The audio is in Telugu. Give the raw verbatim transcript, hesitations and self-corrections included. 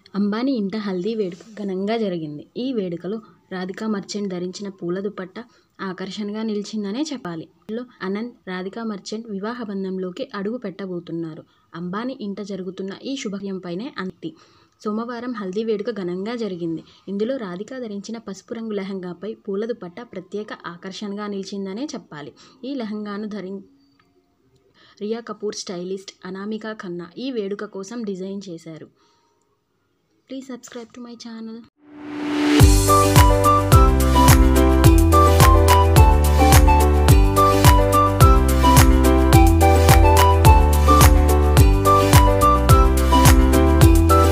అంబానీ ఇంట హల్దీ వేడుక ఘనంగా జరిగింది. ఈ వేడుకలో రాధికా మర్చెంట్ ధరించిన పూల దుపట్టా ఆకర్షణగా నిలిచిందనే చెప్పాలి. లో అనంత్, రాధికా మర్చెంట్ వివాహ బంధంలోకి అడుగు పెట్టబోతున్నారు. అంబానీ ఇంట జరుగుతున్న ఈ శుభకార్యంపైనే అంతి సోమవారం హల్దీ వేడుక ఘనంగా జరిగింది. ఇందులో రాధిక ధరించిన పసుపు రంగు లెహంగాపై పూల దుపట్టా ప్రత్యేక ఆకర్షణగా నిలిచిందనే చెప్పాలి. ఈ లెహంగాను ధరి రియా కపూర్ స్టైలిస్ట్ అనామికా ఖన్నా ఈ వేడుక కోసం డిజైన్ చేశారు. Please subscribe to my channel.